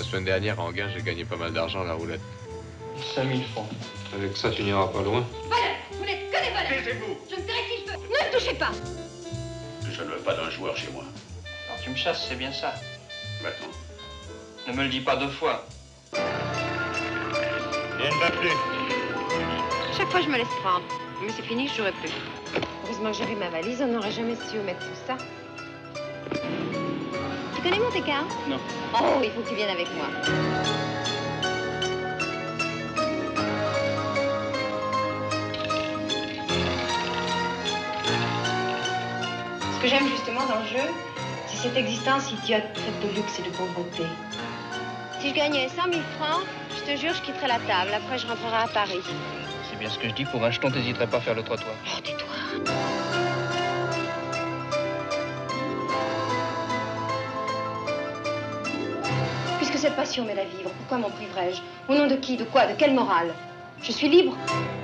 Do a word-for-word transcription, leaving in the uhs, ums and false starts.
semaine dernière, en gain, j'ai gagné pas mal d'argent à la roulette. cinq mille francs. Avec ça, tu n'iras pas loin. Voleurs! Vous n'êtes que des voleurs! Taisez-vous! Je me ferai si je peux! Ne me touchez pas! Je ne veux pas d'un joueur chez moi. Alors tu me chasses, c'est bien ça. Maintenant. Ne me le dis pas deux fois. Elle ne va plus. Chaque fois, je me laisse prendre. Mais c'est fini, je jouerai plus. Heureusement que j'avais ma valise, on n'aurait jamais su où mettre tout ça. Tu connais Monte-Carlo? Non. Oh, il faut que tu viennes avec moi. Ce que j'aime justement dans le jeu, c'est cette existence idiote faite de luxe et de pauvreté. Si je gagnais cent mille francs, je te jure, je quitterais la table. Après, je rentrerai à Paris. C'est bien ce que je dis. Pour un jeton, t'hésiterais pas à faire le trottoir. Oh, tais-toi. Puisque cette passion m'aide à vivre, pourquoi m'en priverais-je? Au nom de qui? De quoi? De quelle morale? Je suis libre.